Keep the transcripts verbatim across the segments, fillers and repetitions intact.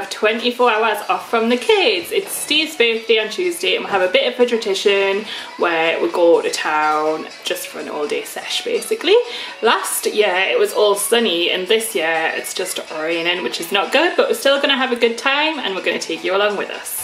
have twenty-four hours off from the kids. It's Steve's birthday on Tuesday and we'll have a bit of a tradition where we go to town just for an all day sesh basically. Last year it was all sunny and this year it's just raining, which is not good, but we're still going to have a good time and we're going to take you along with us.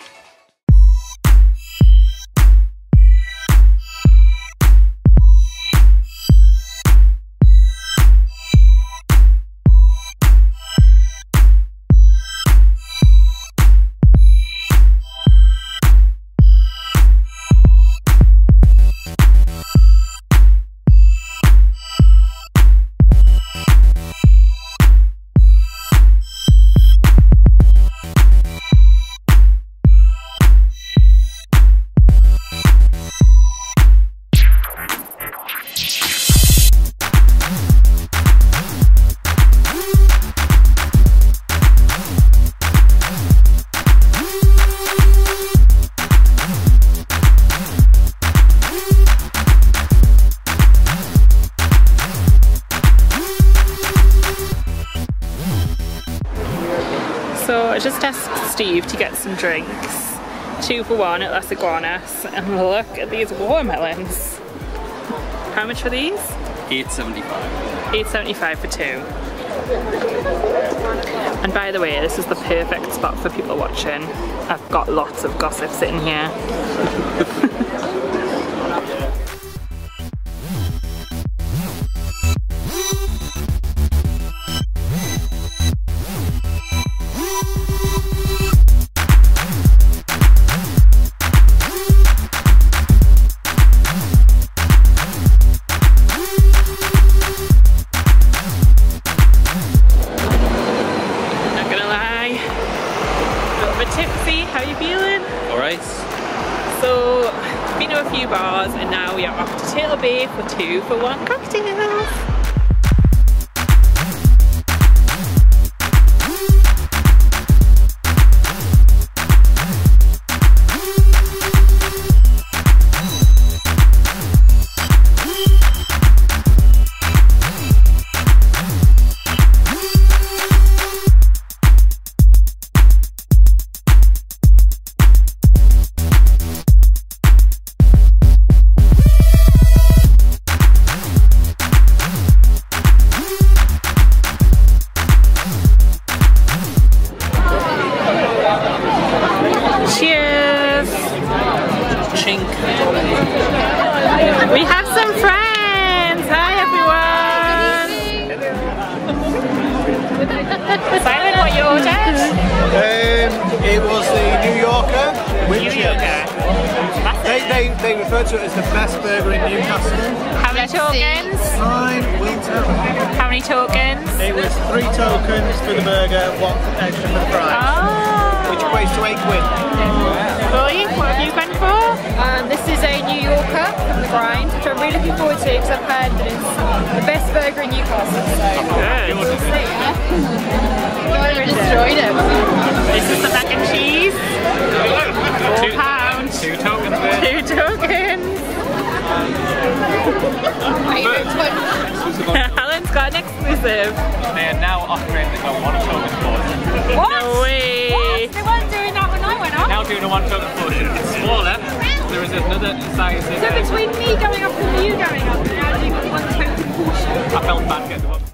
So I just asked Steve to get some drinks, two for one at Las Iguanas, and look at these watermelons. How much for these? eight seventy-five. eight seventy-five for two. And by the way, this is the perfect spot for people watching. I've got lots of gossip sitting here. Tipsy, how are you feeling? Alright. So, been to a few bars and now we are off to Taylor Bay for two for one cocktails. We have some friends! Hi everyone! Simon, what you ordered? Um, it was the New Yorker with New chips. Yorker. They, they, they refer to it as the best burger in Newcastle. How many tokens? Nine, will tell. How many tokens? It was three tokens for the burger, one extra for the fries. Oh. Which equates to eight quid. Boy, what have you gone for? Um, this is a New Yorker from the grind, which I'm really looking forward to because I've heard that it's the best burger in Newcastle. So Good. we'll see. Yeah? Destroyed it. This is the mac and cheese. Four pounds. Two tokens there. Two tokens. Alan's got an exclusive. They are now offering a one token portion. What? No way. What? They weren't doing that when I went up. Now doing a one token portion. It's smaller. There is another size in So there. between me going up and you going up, now doing a one token portion. I felt bad getting the one.